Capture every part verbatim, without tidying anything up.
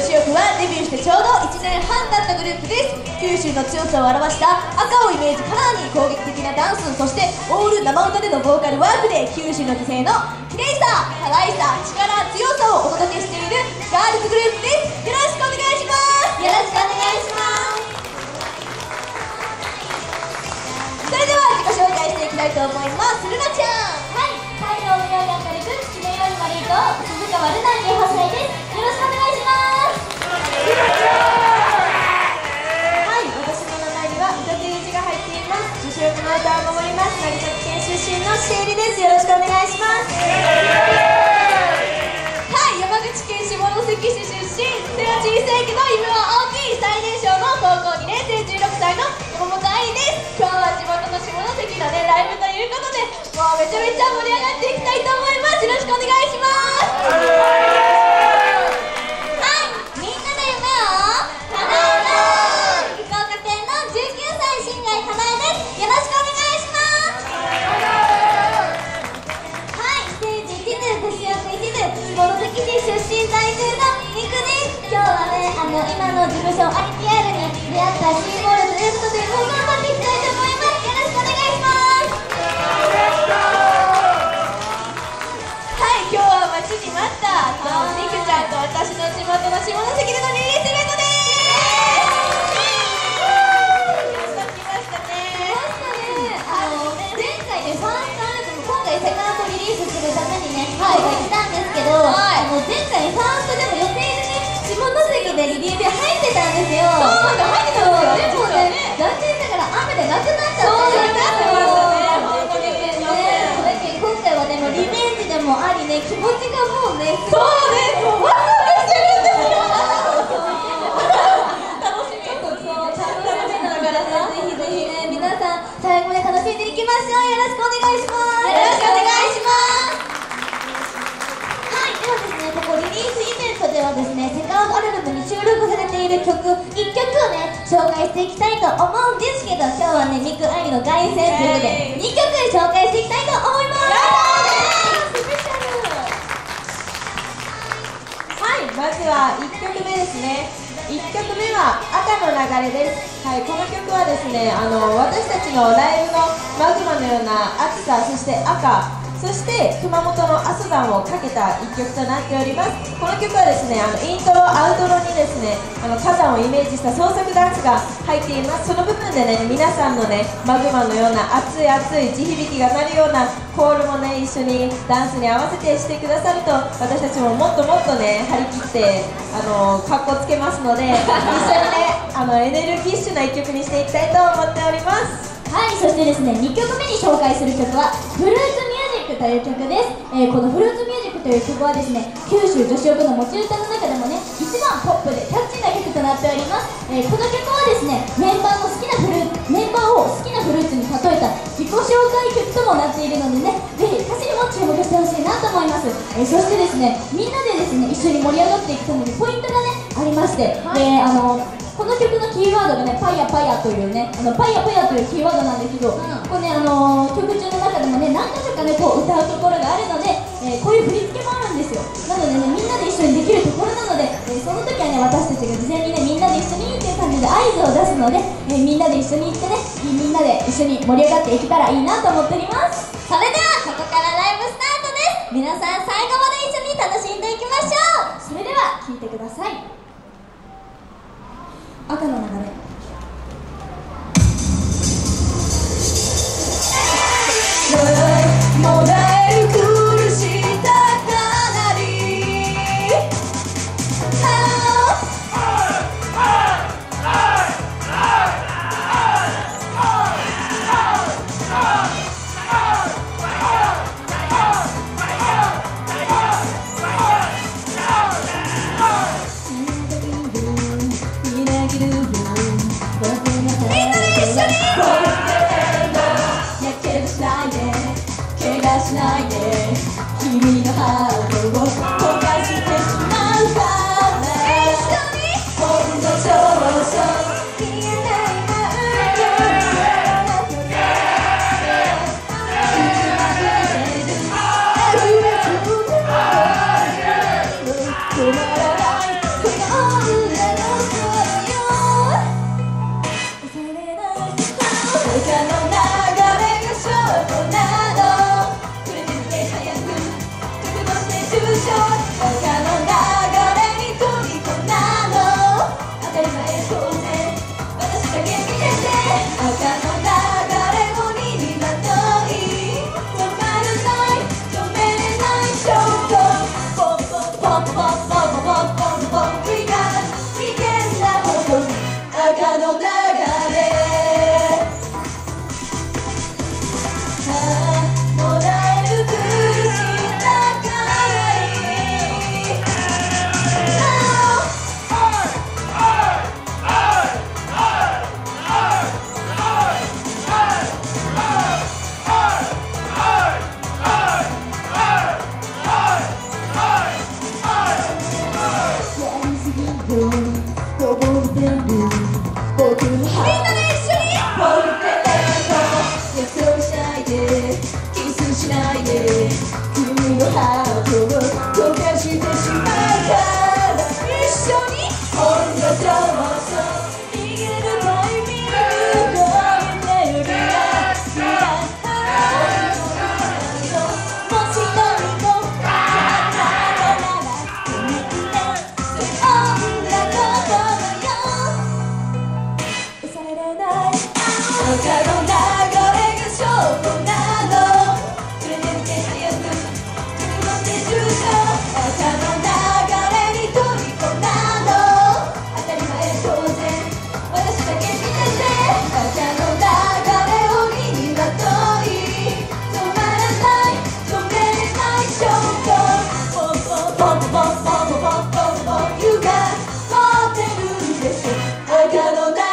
子翼はデビューしてちょうどいちねんはん経ったグループです。九州の強さを表した赤をイメージカラーに攻撃的なダンス、そしてオール生歌でのボーカルワークで九州の女性の綺麗さ、可愛さ、力、強さをお届けしているガールズグループです。よろしくお願いします。よろしくお願いします。それでは自己紹介していきたいと思います。ルナちゃん。 はい、太陽のように明るく月のように丸いと鈴川ルナじゅうはっさいです。よろしくお願いします。 はい、私の名前には歌という字が入っています。女子力の歌を守ります。成崎県出身のシエリです。よろしくお願いします。 はい、山口県下関市出身、背は小さいけど夢は大きい、最年少の高校にねん生じゅうろくさいの山本愛です。今日は地元の下関のねライブということで、もうめちゃめちゃ盛り上がっていきたいと思います。よろしくお願いします。 今の事務所アイティーアール に出会ったシーボールということで、もう頑張っていきたいと思います。よろしくお願いします。 はい、今日は待ちに待ったこのミクちゃんと私の地元の下関でのリリースイベントです。来ましたね。 来ましたね。あの前回でファーストアルバム、今回セカンドリリースするためにね、はい、来たんですけど、はい、あの前回ファーストでも予定でね下関でリリーベ入ってたんですよ。 そうだ、入ってたんですよ。 でもね、残念ながら雨でなくなっちゃって。 そうだ、なってましたね。本当にね。今回はでもリベンジでもありね、気持ちがもうね、 そうね、もうワクワクしてるんですよ。楽しみ。 そうそう、楽しみながらね、ぜひぜひね、皆さん最後まで楽しんでいきましょう。よろしくお願いします。 よろしくお願いします。 はい、ではですね、ここリリースイベントではですね、セカンドアルバムに収録されている曲いっきょくをね紹介していきたいと思うんですけど、今日はねミク愛の凱旋ということでにきょく紹介していきたいと思います。スペシャル。 はい、まずはいっきょくめですね。いっきょくめは赤の流れです。はい、この曲はですね、あの私たちのライブのマグマのような熱さ、そして赤、そして熊本の阿蘇山をかけたいっきょくとなっております。この曲はですね、あのイントロ、アウトロにですね、あの火山をイメージした創作ダンスが入っています。その部分でね、皆さんのね、マグマのような熱い熱い地響きが鳴るようなコールもね、一緒にダンスに合わせてしてくださると、私たちももっともっとね、張り切ってあのかっこつけますので、一緒にね、あのエネルギッシュないっきょくにしていきたいと思っております。 はい、そしてですね、にきょくめに紹介する曲はフルーツミュージックという曲です。えー、このフルーツミュージックという曲はですね、九州女子力の持ち歌の中でもね、一番ポップでキャッチーな曲となっております。えー、この曲はですね、メンバーの好きなフルーツメンバーを好きなフルーツに例えた自己紹介曲ともなっているのでね、ぜひ歌詞にも注目してほしいなと思います。えー、そしてですね、みんなでですね、一緒に盛り上がっていくためにポイントがね、ありまして、はい、であのこの曲のキーワードがね、パヤパヤというね、あのパヤパヤというキーワードなんですけど、うん、これね、あのー、曲中の中でもね、何か所かね、こう歌うところがあるので、えー、こういう振り付けもあるんですよ。なのでね、みんなで一緒にできるところなので、えー、その時はね、私たちが事前にね、みんなで一緒にっていう感じで合図を出すので、えー、みんなで一緒に行ってね、みんなで一緒に盛り上がっていけたらいいなと思っております。それではここからライブスタートです。皆さん最後まで一緒に楽しんでいきましょう。それでは聴いてください。赤の流れ。 もだえる苦したかなり、しないで君のハートを溶かしてしまうから一緒にほんの少々見えないマウントを止まらないこのこぼれてる僕のハートみんなで一緒にこぼれてる約束しないでキスしないで君のハートを溶かしてしまうから一緒にほんとそうそう逃げるタイミングごめんねよりは知らないもし一人もならならごめんねそんなことよ抑えれない赤の流れが証拠なの連れてって早く自分で言うと赤の流れに飛び込んだの当たり前当然私だけ見てて赤の流れを身にまとい止まらない止めれない証拠ポンポンポンポンポンポンポンポンポン湯が持ってるんでしょ赤の流れ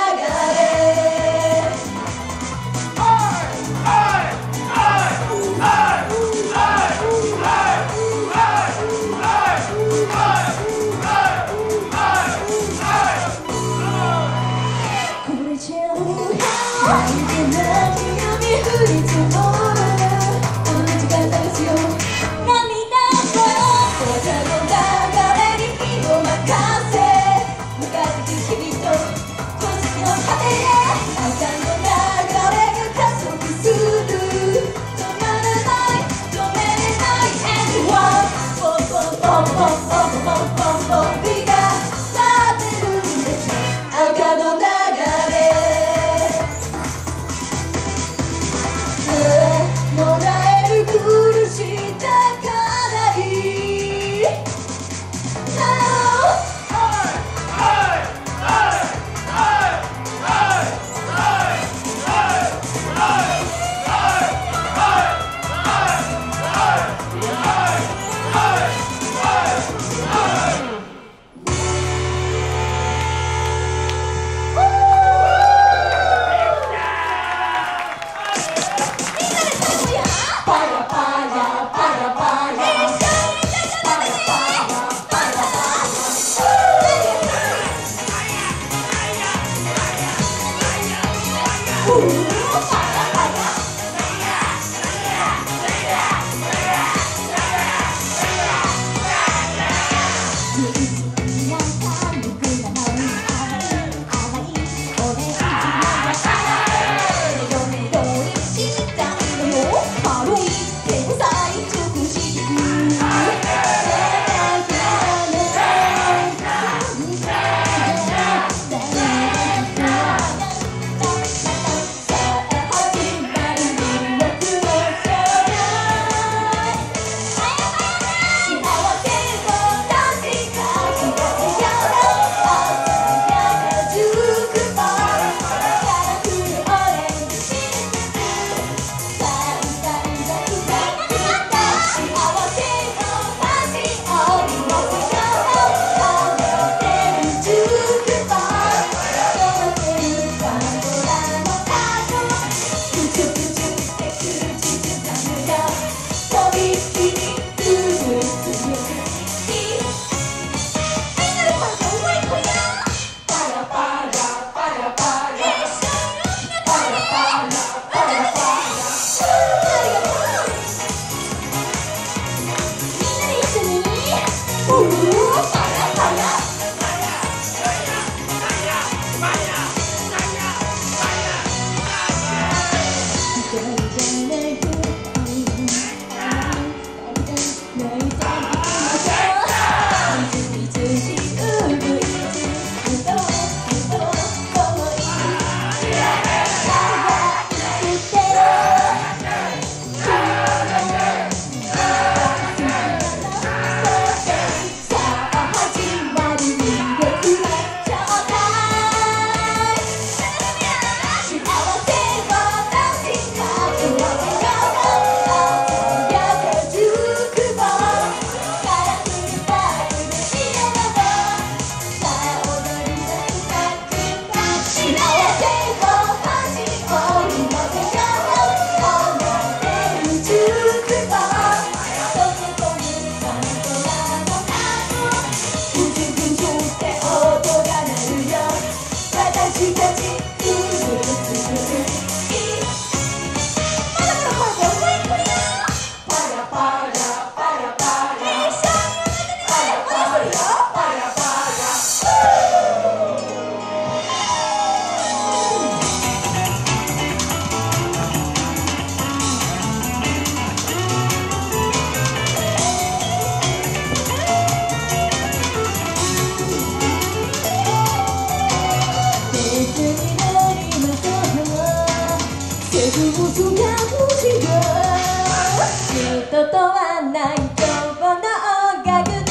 こぼれちゃうなんて涙に降り積もるあの時間流すよ涙と赤の流れに身を任せ向かってく君とこの先の果てへ赤の流れが加速する止まらない止めれない anyone ポンポンポンポンポンポンポンポン火が立ってるんです赤の流れとはない今日の音楽の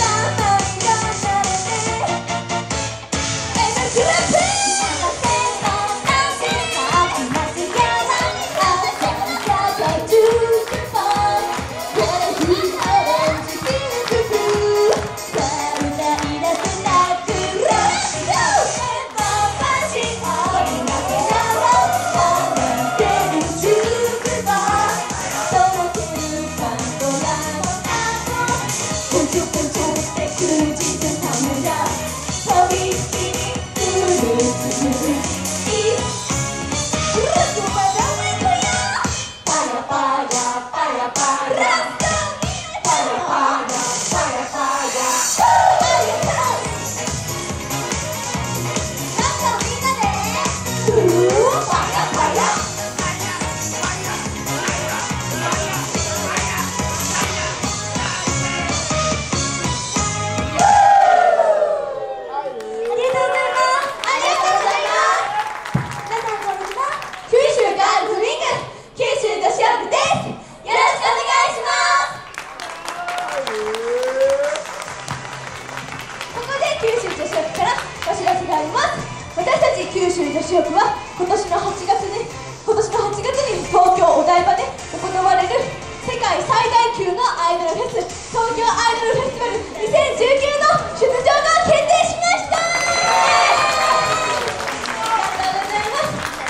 九州女子力は今年のはちがつに今年のはちがつに東京お台場で行われる世界最大級のアイドルフェス東京アイドルフェスティバルにせんじゅうきゅうの出場が決定しました。ありがとうございます。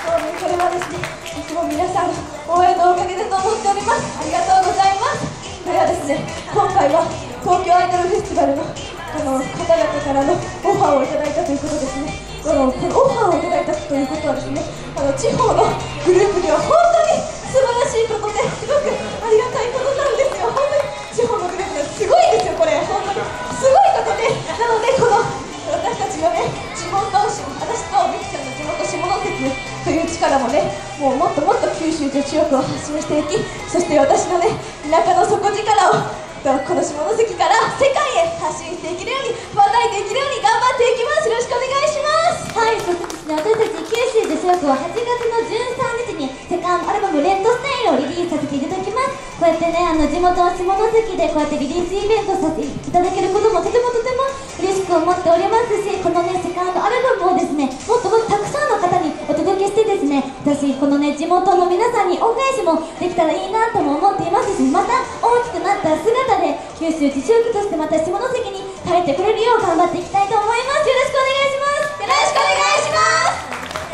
もうこれはですねいつも皆さんの応援のおかげだと思っております。ありがとうございます。これはですね今回は東京アイドルフェスティバルのあの方々からのオファーをいただいたということですね。このこのオファーをいただいたということはですねあの地方のグループには本当に素晴らしいことですごくありがたいことなんですよ。本当に地方のグループがすごいんですよ。これ本当にすごいことでなのでこの私たちのね地元私とみきちゃんの地元下関という力もねもうもっともっと九州女子力を発信していきそして私のね田舎の底力をこの下関から世界へ発信していけるように羽ばたいていけるように頑張っていきます。よろしくお願いします。 はい、そしてですね、私たち九州女子力ははちがつのじゅうさんにちにセカンドアルバム「レッドスタイル」をリリースさせていただきます。こうやってねあの地元下関でこうやってリリースイベントさせていただけることもとてもとても嬉しく思っておりますしこのねセカンドアルバムをですねもっともっとたくさんの方にお届けしてですね私このね地元の皆さんに恩返しもできたらいいなとも思っていますしまた大きくなった姿で九州女子力としてまた下関に帰ってくれるよう頑張っていきたいと思います。よろしくお願いします。 よろしくお願いします。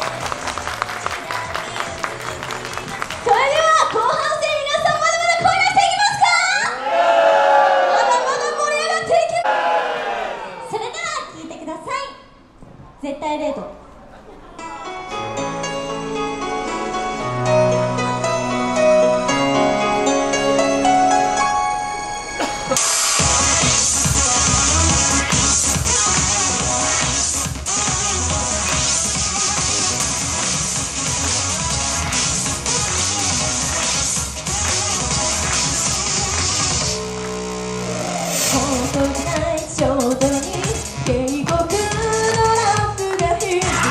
それでは後半戦皆さんまだまだ声出していきますか。まだまだ盛り上がっていきます。 それでは聴いてください。絶対レートちょうどに渓谷のランプが光る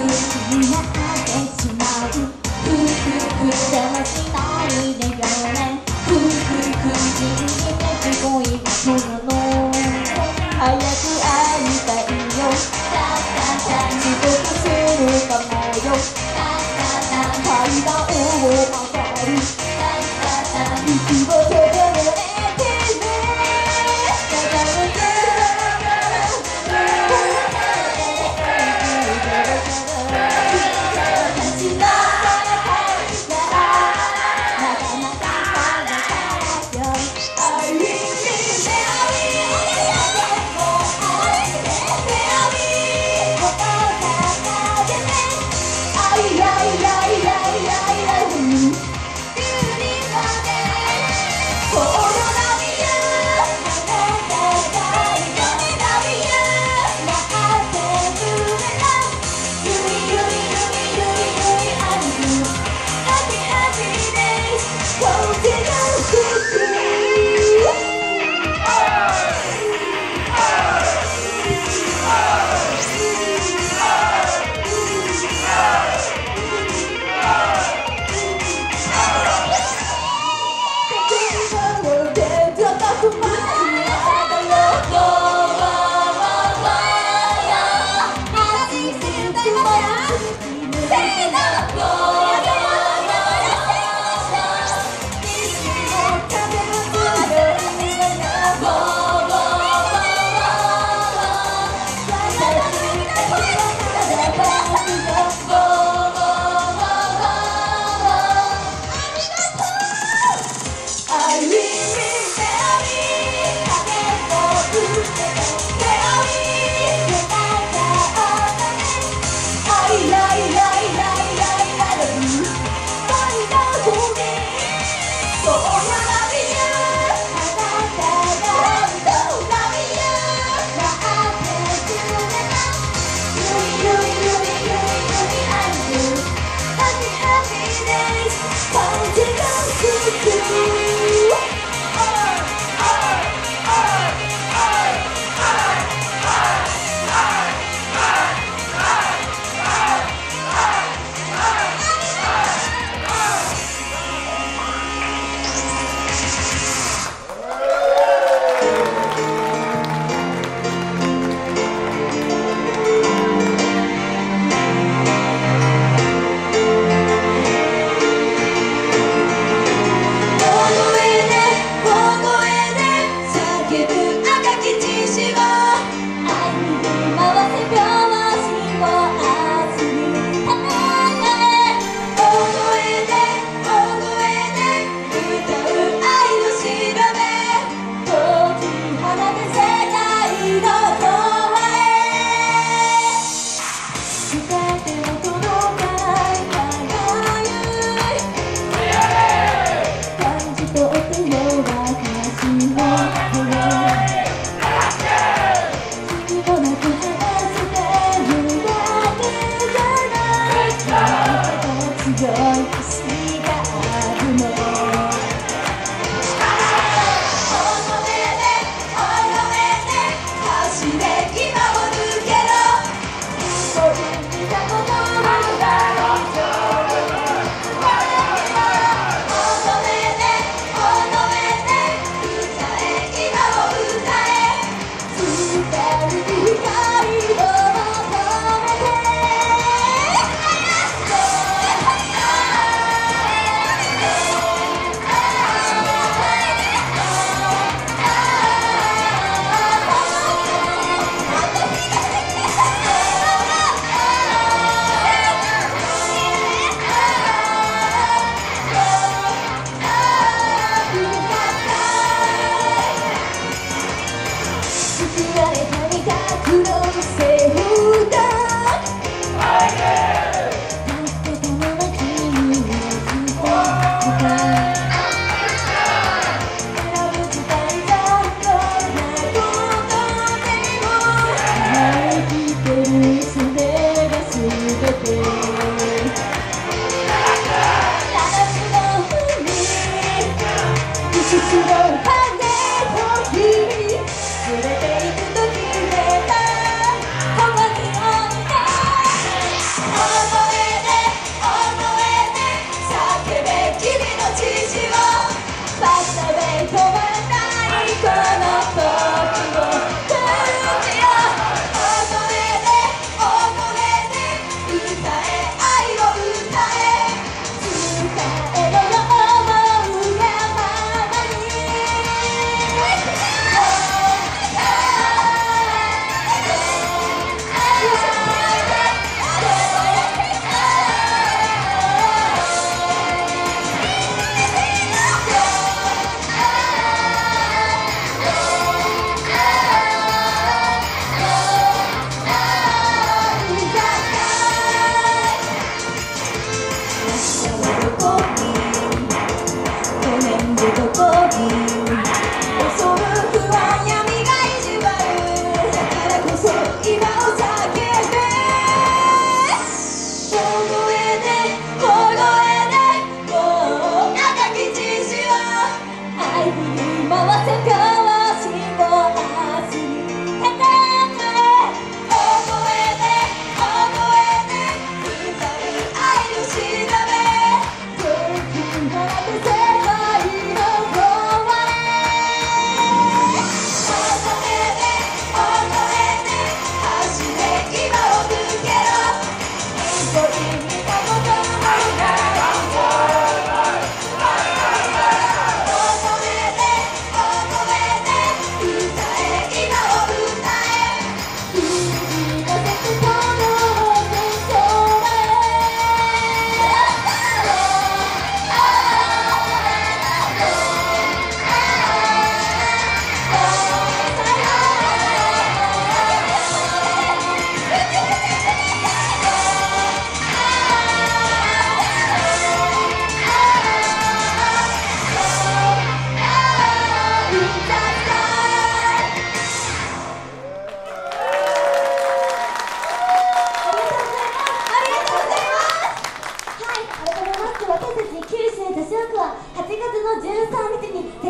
になってしまうふふふでもしないでよねふふふ人間って恋人なの早く会いたいよタタタ遅刻するかもよタタタ階段を曲がるタタタ息を整えてね愛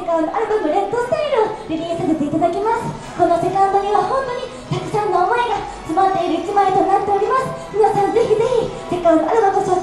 カンドアルバム「レッドスタイル」をリリースさせていただきます。このセカンドには本当にたくさんの思いが詰まっているいちまいとなっております。皆さんぜひぜひセカンドアルバムそ